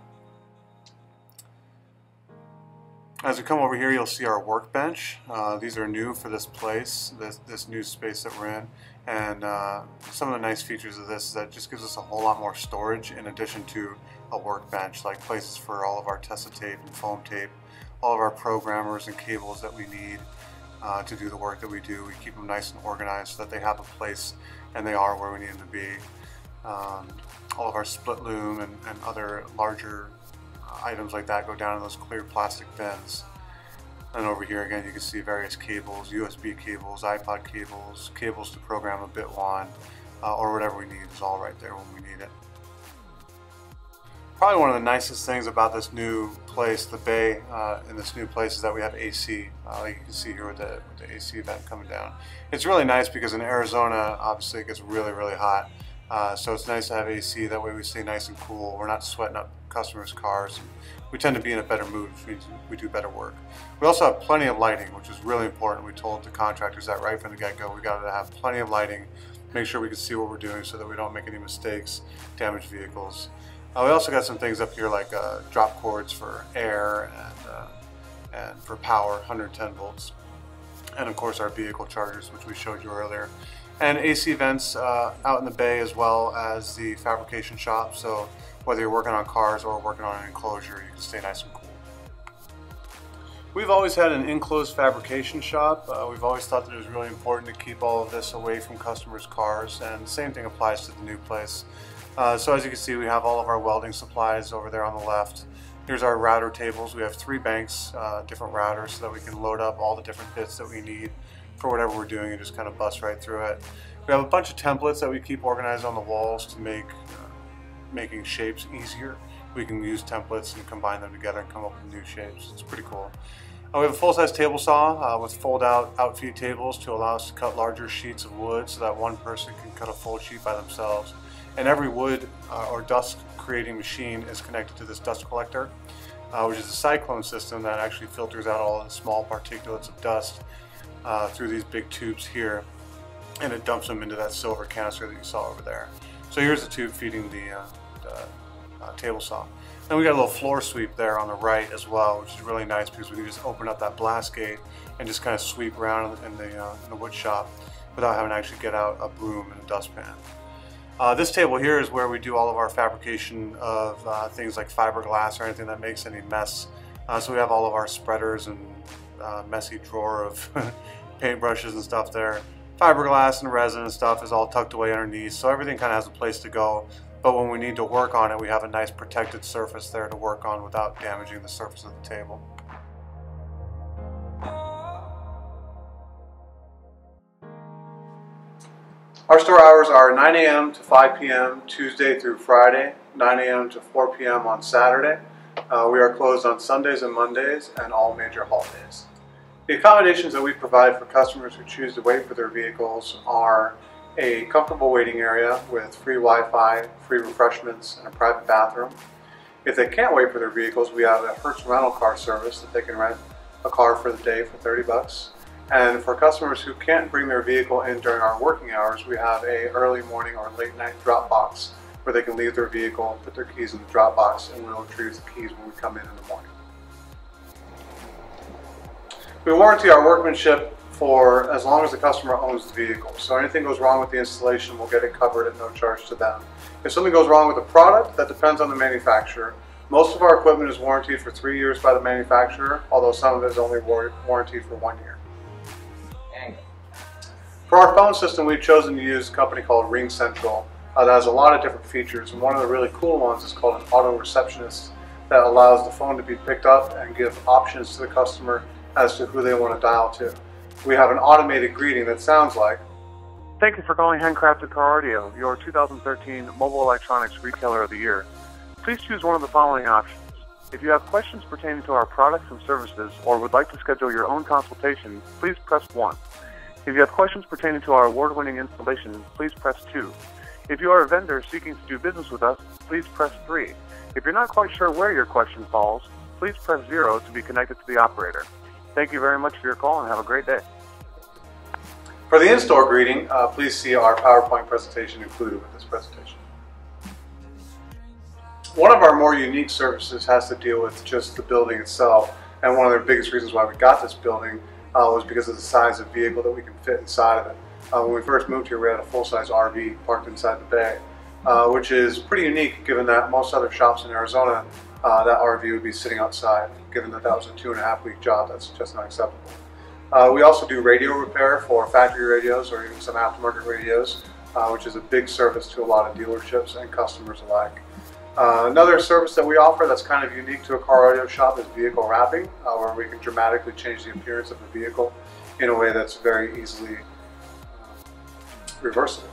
As we come over here, you'll see our workbench. Uh, these are new for this place, this, this new space that we're in. And uh, some of the nice features of this is that it just gives us a whole lot more storage in addition to a workbench, like places for all of our Tessa tape and foam tape, all of our programmers and cables that we need uh, to do the work that we do. We keep them nice and organized so that they have a place and they are where we need them to be. Um, all of our split loom and, and other larger uh, items like that go down in those clear plastic bins. And over here again you can see various cables, U S B cables, iPod cables, cables to program a bit wand, uh, or whatever we need is all right there when we need it. Probably one of the nicest things about this new place, the bay uh, in this new place, is that we have A C. Uh, like you can see here with the, with the A C vent coming down. It's really nice because in Arizona, obviously it gets really, really hot. Uh, so it's nice to have A C, that way we stay nice and cool. We're not sweating up customers' cars. And we tend to be in a better mood, which means we do better work. We also have plenty of lighting, which is really important. We told the contractors that right from the get-go. We got to have plenty of lighting, make sure we can see what we're doing so that we don't make any mistakes, damage vehicles. Uh, we also got some things up here like uh, drop cords for air and, uh, and for power, one hundred ten volts. And of course our vehicle chargers, which we showed you earlier. And A C vents uh, out in the bay, as well as the fabrication shop. So whether you're working on cars or working on an enclosure, you can stay nice and cool. We've always had an enclosed fabrication shop. Uh, we've always thought that it was really important to keep all of this away from customers' cars, and the same thing applies to the new place. Uh, so as you can see, we have all of our welding supplies over there on the left. Here's our router tables. We have three banks, uh, different routers, so that we can load up all the different bits that we need for whatever we're doing and just kind of bust right through it. We have a bunch of templates that we keep organized on the walls to make uh, making shapes easier. We can use templates and combine them together and come up with new shapes. It's pretty cool. Uh, we have a full-size table saw uh, with fold-out outfeed tables to allow us to cut larger sheets of wood so that one person can cut a full sheet by themselves. And every wood uh, or dust creating machine is connected to this dust collector, uh, which is a cyclone system that actually filters out all the small particulates of dust uh, through these big tubes here, and it dumps them into that silver canister that you saw over there. So here's the tube feeding the, uh, the uh, table saw. Then we got a little floor sweep there on the right as well, which is really nice because we can just open up that blast gate and just kind of sweep around in the, uh, in the wood shop without having to actually get out a broom and a dustpan. Uh, this table here is where we do all of our fabrication of uh, things like fiberglass or anything that makes any mess. Uh, so we have all of our spreaders and uh, messy drawer of paintbrushes and stuff there. Fiberglass and resin and stuff is all tucked away underneath, so everything kind of has a place to go. But when we need to work on it, we have a nice protected surface there to work on without damaging the surface of the table. Our store hours are nine A M to five P M Tuesday through Friday, nine A M to four P M on Saturday. Uh, we are closed on Sundays and Mondays and all major holidays. The accommodations that we provide for customers who choose to wait for their vehicles are a comfortable waiting area with free Wi-Fi, free refreshments, and a private bathroom. If they can't wait for their vehicles, we have a Hertz rental car service that they can rent a car for the day for thirty bucks. And for customers who can't bring their vehicle in during our working hours, we have a early morning or late night drop box where they can leave their vehicle, put their keys in the drop box, and we'll retrieve the keys when we come in in the morning. We warranty our workmanship for as long as the customer owns the vehicle. So anything goes wrong with the installation, we'll get it covered at no charge to them. If something goes wrong with the product, that depends on the manufacturer. Most of our equipment is warranted for three years by the manufacturer, although some of it is only war warranted for one year. For our phone system, we've chosen to use a company called Ring Central uh, that has a lot of different features, and one of the really cool ones is called an auto receptionist that allows the phone to be picked up and give options to the customer as to who they want to dial to. We have an automated greeting that sounds like, "Thank you for calling Handcrafted Car Audio, your two thousand thirteen Mobile Electronics Retailer of the Year. Please choose one of the following options. If you have questions pertaining to our products and services or would like to schedule your own consultation, please press one. If you have questions pertaining to our award-winning installation, please press two. If you are a vendor seeking to do business with us, please press three. If you're not quite sure where your question falls, please press zero to be connected to the operator. Thank you very much for your call and have a great day." For the in-store greeting, uh, please see our PowerPoint presentation included with this presentation. One of our more unique services has to deal with just the building itself, and one of the biggest reasons why we got this building Uh, was because of the size of vehicle that we can fit inside of it. Uh, when we first moved here, we had a full-size R V parked inside the bay, uh, which is pretty unique given that most other shops in Arizona, uh, that R V would be sitting outside. Given that that was a two and a half week job, that's just not acceptable. Uh, we also do radio repair for factory radios or even some aftermarket radios. uh, which is a big service to a lot of dealerships and customers alike. Uh, another service that we offer that's kind of unique to a car audio shop is vehicle wrapping, uh, where we can dramatically change the appearance of the vehicle in a way that's very easily uh, reversible.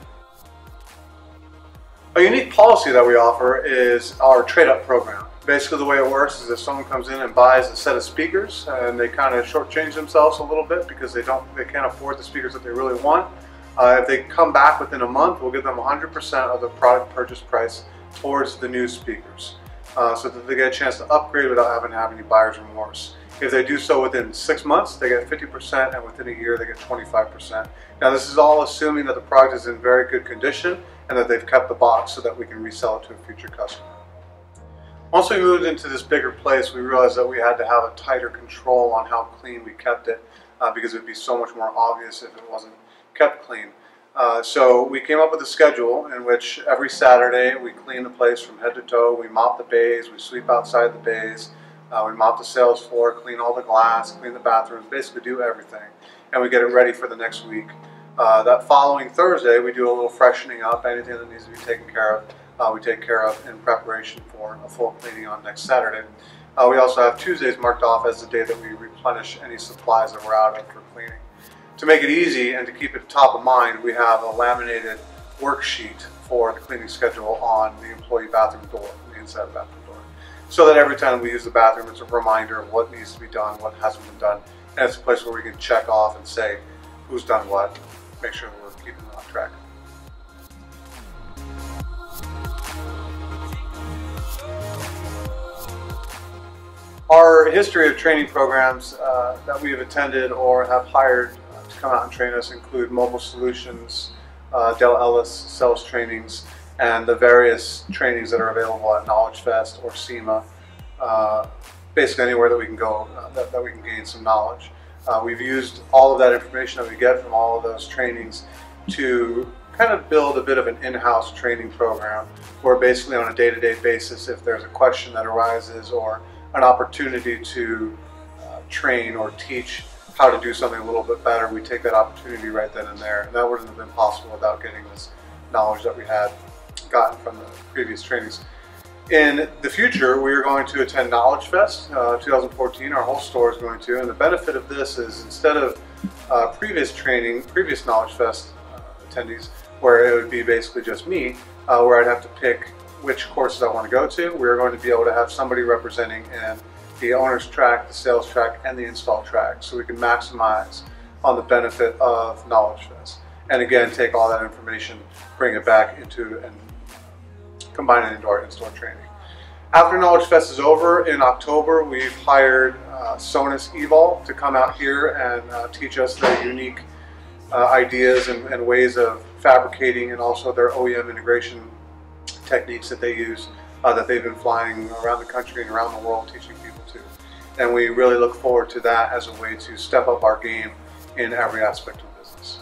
A unique policy that we offer is our trade-up program. Basically the way it works is if someone comes in and buys a set of speakers and they kind of shortchange themselves a little bit because they don't, they can't afford the speakers that they really want, uh, if they come back within a month, we'll give them one hundred percent of the product purchase price towards the new speakers, uh, so that they get a chance to upgrade without having to have any buyer's remorse. If they do so within six months, they get fifty percent, and within a year, they get twenty-five percent. Now, this is all assuming that the product is in very good condition and that they've kept the box so that we can resell it to a future customer. Once we moved into this bigger place, we realized that we had to have a tighter control on how clean we kept it, uh, because it would be so much more obvious if it wasn't kept clean. Uh, so we came up with a schedule in which every Saturday we clean the place from head to toe. We mop the bays, we sweep outside the bays, uh, we mop the sales floor, clean all the glass, clean the bathrooms, basically do everything. And we get it ready for the next week. Uh, that following Thursday we do a little freshening up. Anything that needs to be taken care of, uh, we take care of in preparation for a full cleaning on next Saturday. Uh, we also have Tuesdays marked off as the day that we replenish any supplies that we're out of for cleaning. To make it easy and to keep it top of mind, we have a laminated worksheet for the cleaning schedule on the employee bathroom door, the inside of the bathroom door. So that every time we use the bathroom, it's a reminder of what needs to be done, what hasn't been done, and it's a place where we can check off and say who's done what, make sure that we're keeping on track. Our history of training programs uh, that we have attended or have hired uh, to come out and train us include Mobile Solutions, uh, Dell Ellis sales trainings, and the various trainings that are available at Knowledge Fest or SEMA. Uh, basically anywhere that we can go, uh, that, that we can gain some knowledge. Uh, we've used all of that information that we get from all of those trainings to kind of build a bit of an in-house training program where basically on a day-to-day basis, if there's a question that arises or an opportunity to uh, train or teach how to do something a little bit better, we take that opportunity right then and there. And that wouldn't have been possible without getting this knowledge that we had gotten from the previous trainings. In the future, we are going to attend Knowledge Fest uh, two thousand fourteen. Our whole store is going to, and the benefit of this is instead of uh, previous training, previous Knowledge Fest uh, attendees, where it would be basically just me, uh, where I'd have to pick which courses I want to go to, we're going to be able to have somebody representing in the owner's track, the sales track, and the install track, so we can maximize on the benefit of Knowledge Fest. And again, take all that information, bring it back into and combine it into our in-store training. After Knowledge Fest is over in October, we've hired uh, Sonus Evol to come out here and uh, teach us their unique uh, ideas and, and ways of fabricating, and also their O E M integration techniques that they use, uh, that they've been flying around the country and around the world teaching people to. And we really look forward to that as a way to step up our game in every aspect of business.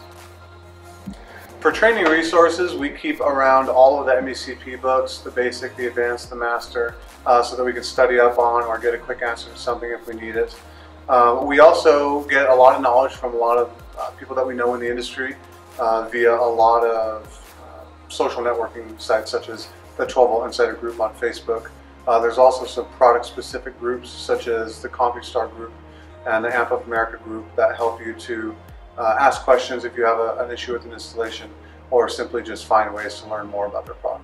For training resources, we keep around all of the M E C P books, the basic, the advanced, the master, uh, so that we can study up on or get a quick answer to something if we need it. Uh, we also get a lot of knowledge from a lot of uh, people that we know in the industry uh, via a lot of uh, social networking sites such as the twelve volt Insider group on Facebook. Uh, there's also some product-specific groups such as the CompuStar group and the Amp of America group that help you to uh, ask questions if you have a, an issue with an installation, or simply just find ways to learn more about their product.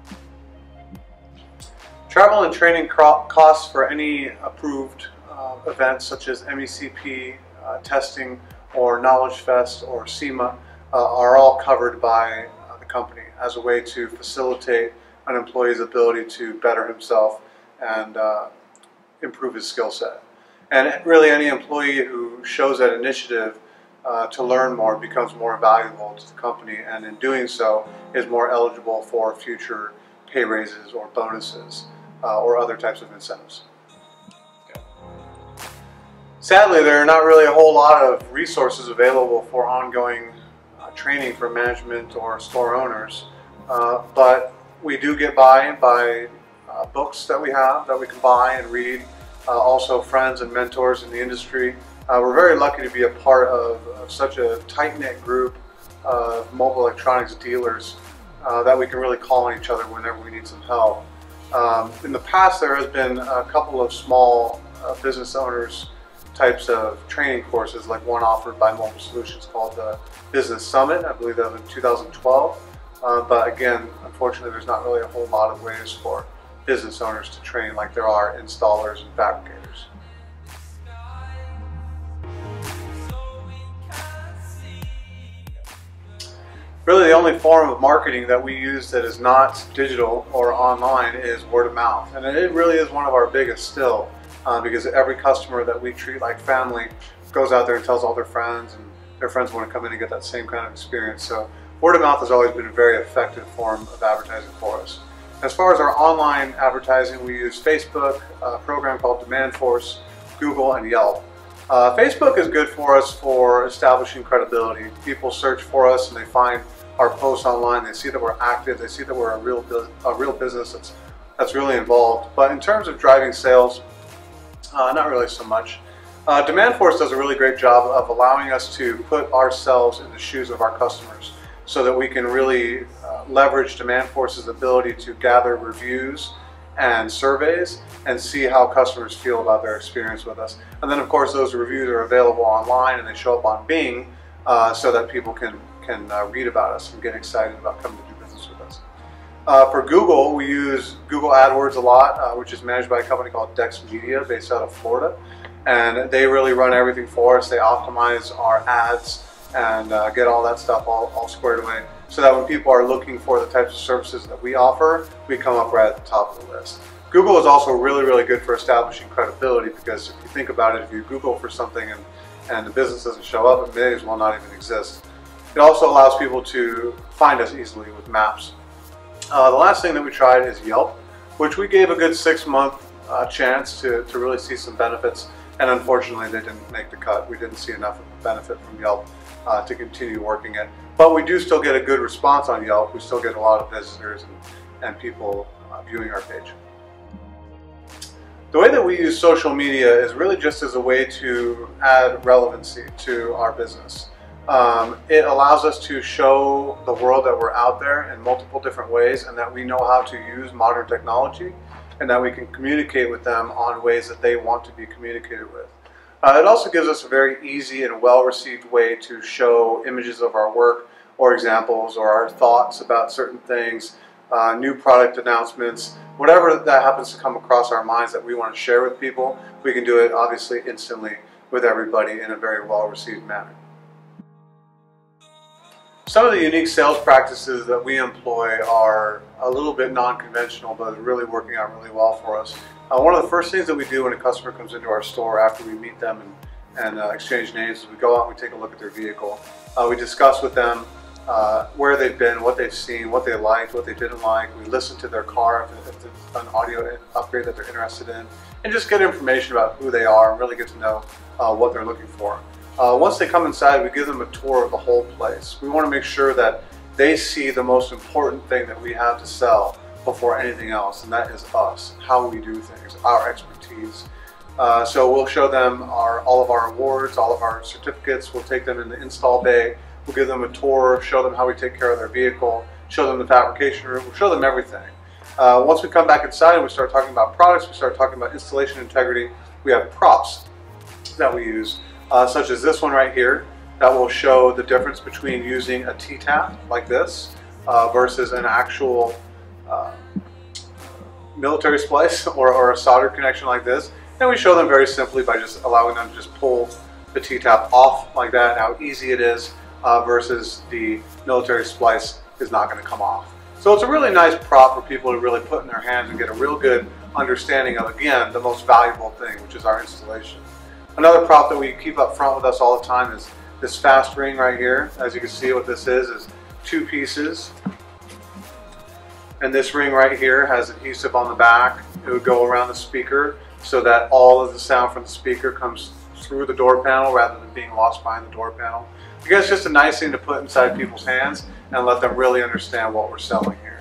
Travel and training costs for any approved uh, events such as M E C P, uh, testing, or Knowledge Fest, or SEMA uh, are all covered by uh, the company as a way to facilitate an employee's ability to better himself and uh, improve his skill set. And really any employee who shows that initiative uh, to learn more becomes more valuable to the company, and in doing so is more eligible for future pay raises or bonuses uh, or other types of incentives. Sadly, there are not really a whole lot of resources available for ongoing uh, training for management or store owners, uh, but we do get by by uh, books that we have that we can buy and read, uh, also friends and mentors in the industry. Uh, we're very lucky to be a part of, of such a tight-knit group of mobile electronics dealers uh, that we can really call on each other whenever we need some help. Um, in the past, there has been a couple of small uh, business owners types of training courses, like one offered by Mobile Solutions called the Business Summit. I believe that was in two thousand twelve. Uh, but again, unfortunately, there's not really a whole lot of ways for business owners to train like there are installers and fabricators. Really, the only form of marketing that we use that is not digital or online is word of mouth. And it really is one of our biggest still, uh, because every customer that we treat like family goes out there and tells all their friends, and their friends want to come in and get that same kind of experience. So word of mouth has always been a very effective form of advertising for us. As far as our online advertising, we use Facebook, a program called Demand Force, Google, and Yelp. Uh, Facebook is good for us for establishing credibility. People search for us and they find our posts online. They see that we're active. They see that we're a real, a real business that's, that's really involved. But in terms of driving sales, uh, not really so much. Uh, Demand Force does a really great job of allowing us to put ourselves in the shoes of our customers, so that we can really uh, leverage Demand Force's ability to gather reviews and surveys and see how customers feel about their experience with us. And then of course those reviews are available online and they show up on Bing uh, so that people can, can uh, read about us and get excited about coming to do business with us. Uh, for Google, we use Google AdWords a lot, uh, which is managed by a company called Dex Media based out of Florida. And they really run everything for us. They optimize our ads and uh, get all that stuff all, all squared away, so that when people are looking for the types of services that we offer, we come up right at the top of the list. Google is also really, really good for establishing credibility, because if you think about it, if you Google for something and, and the business doesn't show up, it may as well not even exist. It also allows people to find us easily with maps. Uh, the last thing that we tried is Yelp, which we gave a good six month uh, chance to, to really see some benefits, and unfortunately they didn't make the cut. We didn't see enough of a benefit from Yelp Uh, to continue working it. But we do still get a good response on Yelp. We still get a lot of visitors and, and people uh, viewing our page. The way that we use social media is really just as a way to add relevancy to our business. Um, it allows us to show the world that we're out there in multiple different ways, and that we know how to use modern technology, and that we can communicate with them on ways that they want to be communicated with. Uh, it also gives us a very easy and well-received way to show images of our work, or examples, or our thoughts about certain things, uh, new product announcements, whatever that happens to come across our minds that we want to share with people. We can do it obviously instantly with everybody in a very well-received manner. Some of the unique sales practices that we employ are a little bit non-conventional, but really working out really well for us. Uh, one of the first things that we do when a customer comes into our store after we meet them and, and uh, exchange names is we go out and we take a look at their vehicle. Uh, we discuss with them uh, where they've been, what they've seen, what they liked, what they didn't like. We listen to their car if it's an audio upgrade that they're interested in, and just get information about who they are and really get to know uh, what they're looking for. Uh, once they come inside, we give them a tour of the whole place. We want to make sure that they see the most important thing that we have to sell before anything else, and that is us, how we do things, our expertise. Uh, so we'll show them our, all of our awards, all of our certificates. We'll take them in the install bay. We'll give them a tour, show them how we take care of their vehicle, show them the fabrication room, we'll show them everything. Uh, once we come back inside and we start talking about products, we start talking about installation integrity, we have props that we use, uh, such as this one right here, that will show the difference between using a T-tap like this uh, versus an actual uh, military splice or, or a solder connection like this. And we show them very simply by just allowing them to just pull the T-tap off like that, how easy it is uh, versus the military splice is not going to come off. So it's a really nice prop for people to really put in their hands and get a real good understanding of, again, the most valuable thing, which is our installation. Another prop that we keep up front with us all the time is this fast ring right here. As you can see, what this is is two pieces. And this ring right here has adhesive on the back. It would go around the speaker so that all of the sound from the speaker comes through the door panel rather than being lost behind the door panel. Again, it's just a nice thing to put inside people's hands and let them really understand what we're selling here.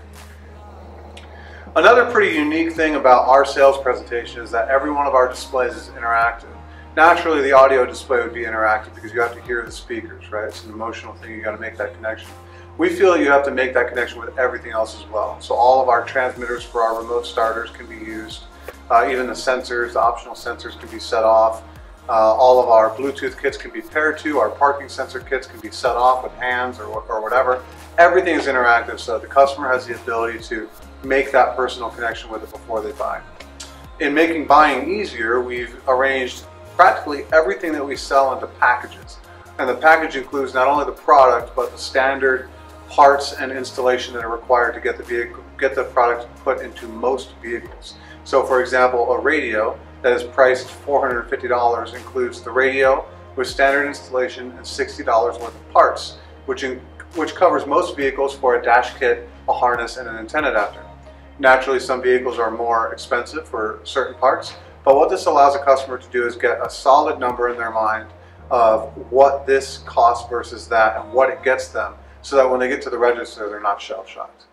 Another pretty unique thing about our sales presentation is that every one of our displays is interactive. Naturally, the audio display would be interactive because you have to hear the speakers, right? It's an emotional thing, you got to make that connection. We feel you have to make that connection with everything else as well. So all of our transmitters for our remote starters can be used. Uh, even the sensors, the optional sensors can be set off. Uh, all of our Bluetooth kits can be paired to, our parking sensor kits can be set off with hands or, or whatever. Everything is interactive, so the customer has the ability to make that personal connection with it before they buy. In making buying easier, we've arranged practically everything that we sell into packages. And the package includes not only the product, but the standard parts and installation that are required to get the vehicle, get the product put into most vehicles. So for example, a radio that is priced four hundred fifty dollars includes the radio with standard installation and sixty dollars worth of parts, which, in, which covers most vehicles for a dash kit, a harness, and an antenna adapter. Naturally, some vehicles are more expensive for certain parts, but what this allows a customer to do is get a solid number in their mind of what this costs versus that and what it gets them, so that when they get to the register, they're not shell-shocked.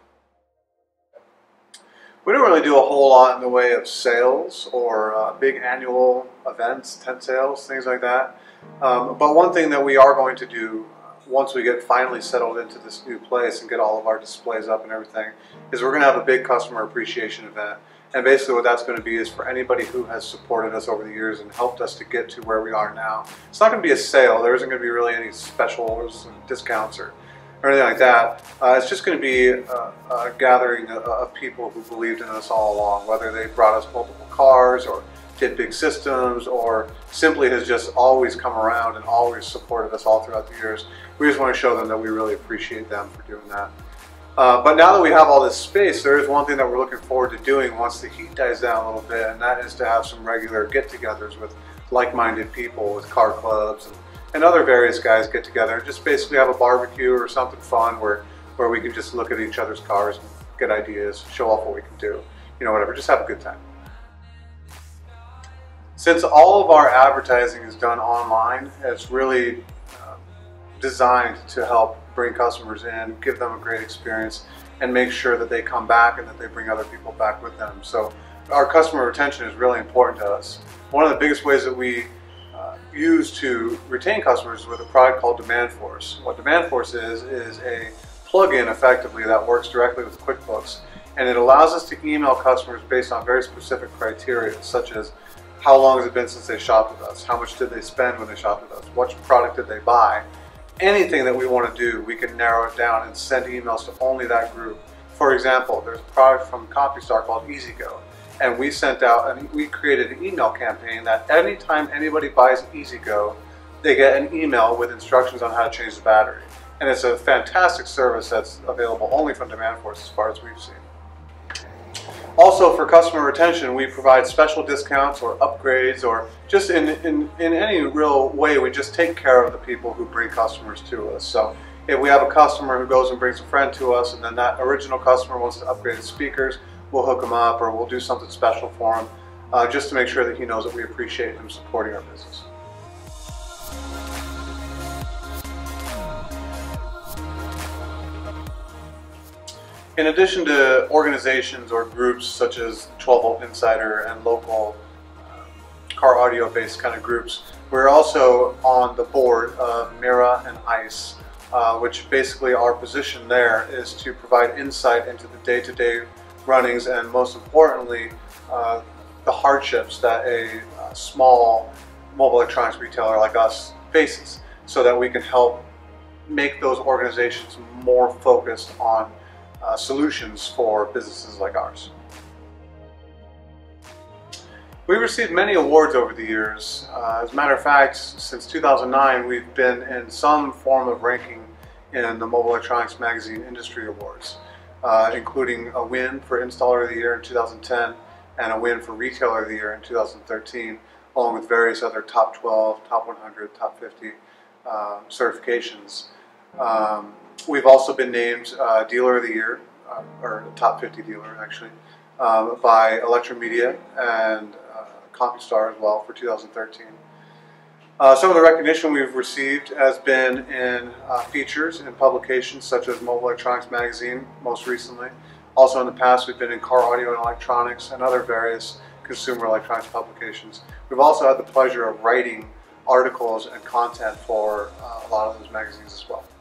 We don't really do a whole lot in the way of sales or uh, big annual events, tent sales, things like that. Um, but one thing that we are going to do once we get finally settled into this new place and get all of our displays up and everything is we're going to have a big customer appreciation event. And basically what that's going to be is for anybody who has supported us over the years and helped us to get to where we are now. It's not going to be a sale. There isn't going to be really any specials and discounts or or anything like that. Uh, it's just going to be a, a gathering of, of people who believed in us all along, whether they brought us multiple cars or did big systems or simply has just always come around and always supported us all throughout the years. We just want to show them that we really appreciate them for doing that. Uh, but now that we have all this space, there is one thing that we're looking forward to doing once the heat dies down a little bit, and that is to have some regular get-togethers with like-minded people, with car clubs and and other various guys get together and just basically have a barbecue or something fun where, where we can just look at each other's cars and get ideas, show off what we can do, you know, whatever, just have a good time. Since all of our advertising is done online, it's really uh, designed to help bring customers in, give them a great experience, and make sure that they come back and that they bring other people back with them. So our customer retention is really important to us. One of the biggest ways that we Uh, used to retain customers with a product called Demand Force. What Demand Force is, is a plugin effectively that works directly with QuickBooks, and it allows us to email customers based on very specific criteria, such as how long has it been since they shopped with us, how much did they spend when they shopped with us, what product did they buy. Anything that we want to do, we can narrow it down and send emails to only that group. For example, there's a product from CompuStar called EasyGo. And we sent out, and we created an email campaign that anytime anybody buys EasyGo, they get an email with instructions on how to change the battery. And it's a fantastic service that's available only from Demand Force as far as we've seen. Also, for customer retention, we provide special discounts or upgrades, or just in, in, in any real way, we just take care of the people who bring customers to us. So if we have a customer who goes and brings a friend to us, and then that original customer wants to upgrade his speakers, we'll hook him up or we'll do something special for him uh, just to make sure that he knows that we appreciate him supporting our business. In addition to organizations or groups such as twelve volt Insider and local um, car audio based kind of groups, we're also on the board of Mira and ICE, uh, which basically our position there is to provide insight into the day-to-day runnings and most importantly uh, the hardships that a, a small mobile electronics retailer like us faces, so that we can help make those organizations more focused on uh, solutions for businesses like ours. We've received many awards over the years. Uh, as a matter of fact, since two thousand nine we've been in some form of ranking in the Mobile Electronics Magazine Industry Awards. Uh, including a win for Installer of the Year in two thousand ten and a win for Retailer of the Year in two thousand thirteen, along with various other top twelve, top one hundred, top fifty uh, certifications. Um, we've also been named uh, Dealer of the Year, uh, or top fifty dealer actually, um, by Electromedia and uh, CompuStar as well for two thousand thirteen. Uh, some of the recognition we've received has been in uh, features in publications such as Mobile Electronics Magazine most recently. Also in the past we've been in Car Audio and Electronics and other various consumer electronics publications. We've also had the pleasure of writing articles and content for uh, a lot of those magazines as well.